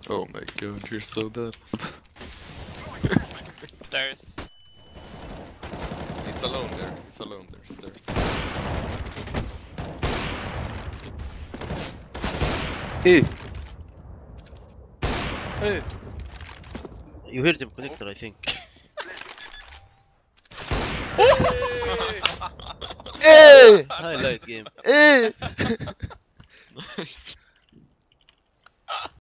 Oh my god, you're so dead. Stairs. He's alone there. He's alone there. Stairs. Hey! Hey! You heard him connector, I think. Hey! Highlight game. Hey! Nice.